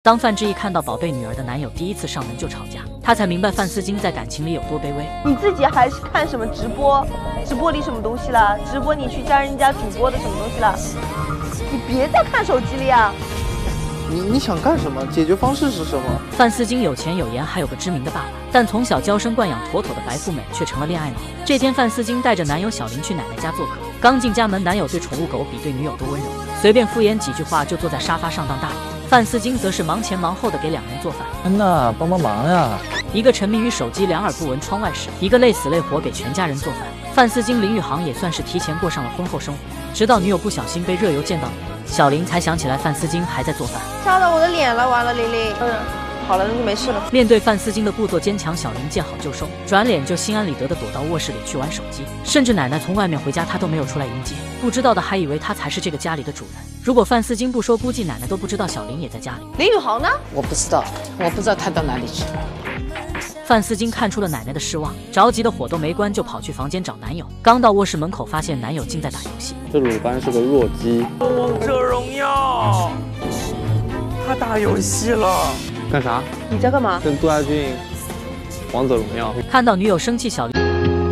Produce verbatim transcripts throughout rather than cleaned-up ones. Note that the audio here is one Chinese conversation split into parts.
当范志毅看到宝贝女儿的男友第一次上门就吵架，他才明白范思金在感情里有多卑微。 你自己还是看什么直播？直播里什么东西了？直播你去加人家主播的什么东西了？你别再看手机了呀！ 你你想干什么？解决方式是什么？ 范思金有钱有颜，还有个知名的爸爸，但从小娇生惯养妥妥的白富美却成了恋爱脑。这天，范思金带着男友小林去奶奶家做客，刚进家门，男友对宠物狗比对女友都温柔，随便敷衍几句话就坐在沙发上当大爷。范思金则是忙前忙后的给两人做饭。 安娜，帮帮忙呀！ 一个沉迷于手机，两耳不闻窗外事；一个累死累活给全家人做饭。范思金、林宇航也算是提前过上了婚后生活，直到女友不小心被热油溅到脸，小林才想起来范思金还在做饭。 擦到我的脸了，完了，玲玲。嗯，好了，那就没事了。 面对范思金的故作坚强，小林见好就收，转脸就心安理得地躲到卧室里去玩手机。甚至奶奶从外面回家，他都没有出来迎接。不知道的还以为他才是这个家里的主人。如果范思金不说，估计奶奶都不知道小林也在家里。 林宇航呢？ 我不知道，我不知道他到哪里去。 范思金看出了奶奶的失望，着急的火都没关就跑去房间找男友。刚到卧室门口，发现男友竟在打游戏。 这鲁班是个弱鸡。 王者荣耀，他打游戏了。 干啥？ 你在干嘛？ 跟杜亚俊王者荣耀。 看到女友生气，小林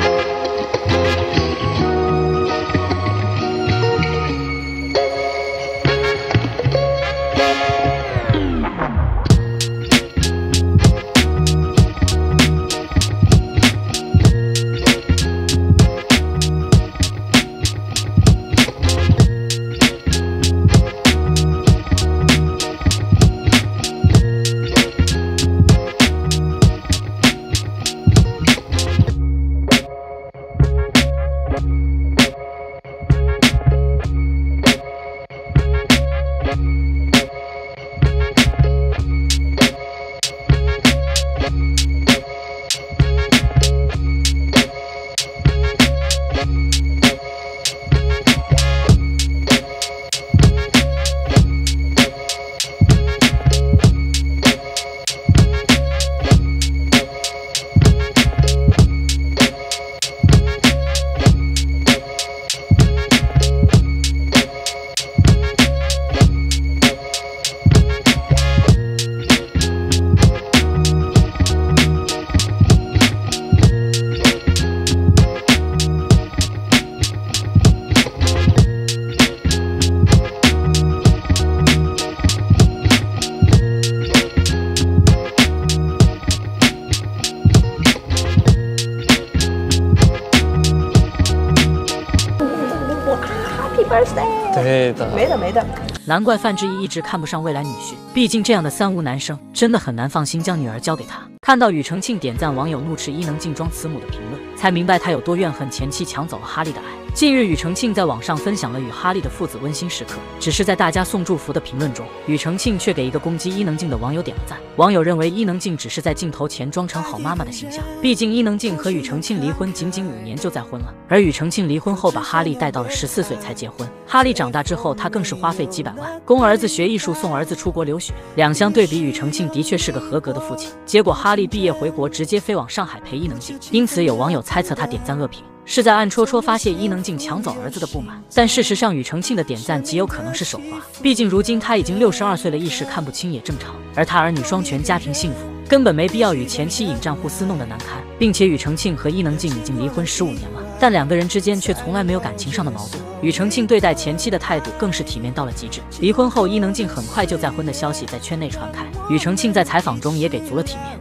对的， 没的没的。 难怪范志毅一直看不上未来女婿，毕竟这样的三无男生真的很难放心将女儿交给他。看到庾澄庆点赞网友怒斥伊能静装慈母的评论，才明白他有多怨恨前妻抢走了哈利的爱。近日，庾澄庆在网上分享了与哈利的父子温馨时刻，只是在大家送祝福的评论中，庾澄庆却给一个攻击伊能静的网友点了赞。网友认为伊能静只是在镜头前装成好妈妈的形象，毕竟伊能静和庾澄庆离婚仅仅五年就再婚了，而庾澄庆离婚后把哈利带到了十四岁才结婚。哈利长大之后，他更是花费几百万供儿子学艺术，送儿子出国留学。两相对比，庾澄庆的确是个合格的父亲。结果哈利毕业回国，直接飞往上海陪伊能静，因此有网友猜测他点赞恶评是在暗戳戳发泄伊能静抢走儿子的不满。但事实上，庾澄庆的点赞极有可能是手滑，毕竟如今他已经六十二岁了，一时看不清也正常。而他儿女双全，家庭幸福，根本没必要与前妻引战互撕，弄得难堪。并且庾澄庆和伊能静已经离婚十五年了，但两个人之间却从来没有感情上的矛盾。庾澄庆对待前妻的态度更是体面到了极致。离婚后，伊能静很快就再婚的消息在圈内传开，庾澄庆在采访中也给足了体面。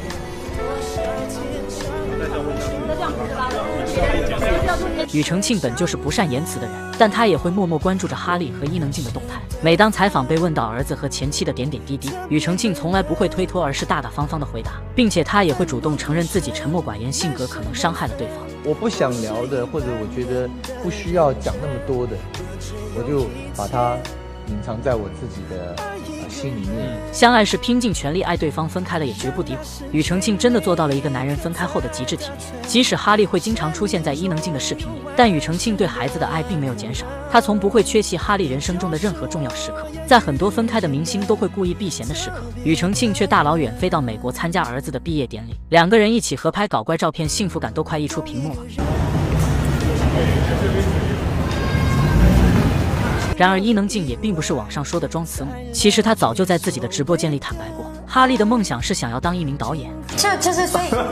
庾澄庆本就是不善言辞的人，但他也会默默关注着哈利和伊能静的动态。每当采访被问到儿子和前妻的点点滴滴，庾澄庆从来不会推脱，而是大大方方的回答，并且他也会主动承认自己沉默寡言，性格可能伤害了对方。 我不想聊的，或者我觉得不需要讲那么多的，我就把它隐藏在我自己的呃心里面。 相爱是拼尽全力爱对方，分开了也绝不诋毁。庾澄庆真的做到了一个男人分开后的极致体面。即使哈利会经常出现在伊能静的视频里，但庾澄庆对孩子的爱并没有减少。他从不会缺席哈利人生中的任何重要时刻，在很多分开的明星都会故意避嫌的时刻，庾澄庆却大老远飞到美国参加儿子的毕业典礼，两个人一起合拍搞怪照片，幸福感都快溢出屏幕了。 然而伊能静也并不是网上说的装慈母，其实她早就在自己的直播间里坦白过，哈利的梦想是想要当一名导演。 就就是所以就是，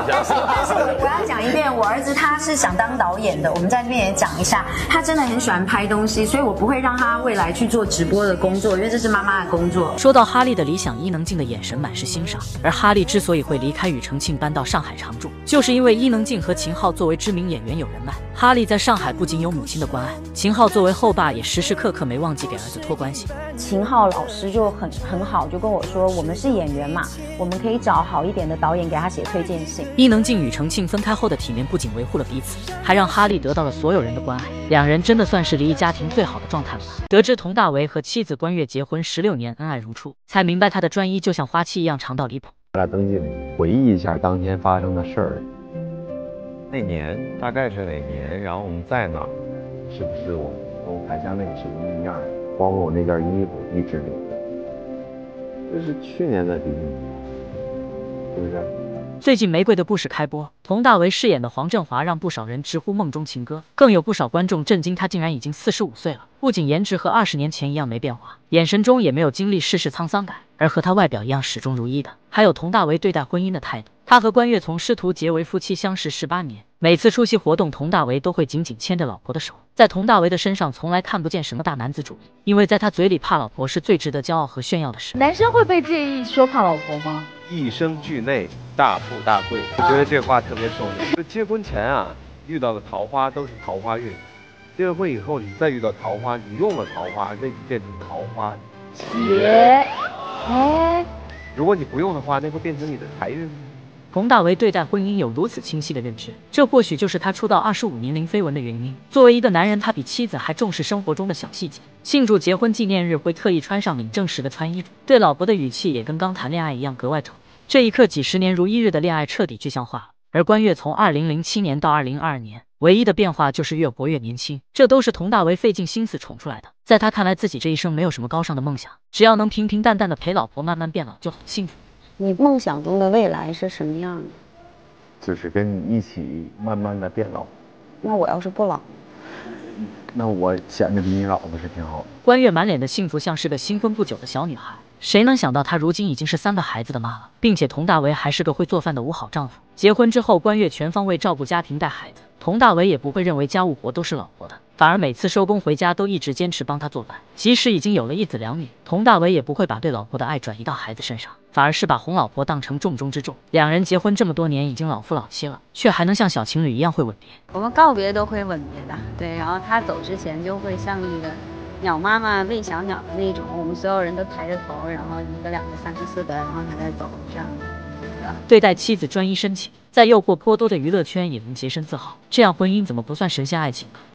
但是但是我要讲一遍，我儿子他是想当导演的，我们在这边也讲一下，他真的很喜欢拍东西，所以我不会让他未来去做直播的工作，因为这是妈妈的工作。 说到哈利的理想，伊能静的眼神满是欣赏。而哈利之所以会离开庾澄庆搬到上海常住，就是因为伊能静和秦昊作为知名演员有人脉。哈利在上海不仅有母亲的关爱，秦昊作为后爸也时时刻刻没忘记给儿子托关系。 秦昊老师就很很好，就跟我说，我们是演员嘛，我们可以找好一点的导演给他写推荐信。 伊能静与庾澄庆分开后的体面不仅维护了彼此，还让哈利得到了所有人的关爱。两人真的算是离异家庭最好的状态了吧？得知佟大为和妻子关悦结婚十六年，恩爱如初，才明白他的专一就像花期一样长到离谱。 咱俩登记里回忆一下当天发生的事儿， 那年大概是哪年？然后我们在哪儿？是不是我跟我拍下那个是不一样？包括我那件衣服一直留着，这是去年的第一年，是不是？ 最近《玫瑰的故事》开播，佟大为饰演的黄振华让不少人直呼梦中情歌，更有不少观众震惊他竟然已经四十五岁了，不仅颜值和二十年前一样没变化，眼神中也没有经历世事沧桑感，而和他外表一样始终如一的，还有佟大为对待婚姻的态度。他和关悦从师徒结为夫妻相识十八年，每次出席活动，佟大为都会紧紧牵着老婆的手。在佟大为的身上从来看不见什么大男子主义，因为在他嘴里怕老婆是最值得骄傲和炫耀的事。 男生会被介意说怕老婆吗？ 一生俱内，大富大贵，我觉得这话特别受用。就结婚前啊，遇到的桃花都是桃花运，结了婚以后你再遇到桃花，你用了桃花，那就变成桃花劫。哎，如果你不用的话，那会变成你的财运。 佟大为对待婚姻有如此清晰的认知，这或许就是他出道二十五年零绯闻的原因。作为一个男人，他比妻子还重视生活中的小细节，庆祝结婚纪念日会特意穿上领证时的穿衣服，对老婆的语气也跟刚谈恋爱一样格外宠。这一刻，几十年如一日的恋爱彻底具象化了。而关悦从二零零七年到二零二二年，唯一的变化就是越活越年轻，这都是佟大为费尽心思宠出来的。在他看来，自己这一生没有什么高尚的梦想，只要能平平淡淡的陪老婆慢慢变老就很幸福。 你梦想中的未来是什么样的？ 就是跟你一起慢慢的变老。 那我要是不老， 那我显得比你老不是挺好的。 关悦满脸的幸福，像是个新婚不久的小女孩。谁能想到她如今已经是三个孩子的妈了，并且佟大为还是个会做饭的五好丈夫。结婚之后，关悦全方位照顾家庭带孩子，佟大为也不会认为家务活都是老婆的，反而每次收工回家都一直坚持帮她做饭。即使已经有了一子两女，佟大为也不会把对老婆的爱转移到孩子身上，反而是把哄老婆当成重中之重。两人结婚这么多年，已经老夫老妻了，却还能像小情侣一样会吻别。 我们告别都会吻别的，对，然后他走之前就会像那个鸟妈妈喂小鸟的那种，我们所有人都抬着头，然后一个两个三个四个，然后他再走，这样。 对待妻子专一深情，在诱惑颇多的娱乐圈也能洁身自好，这样婚姻怎么不算神仙爱情？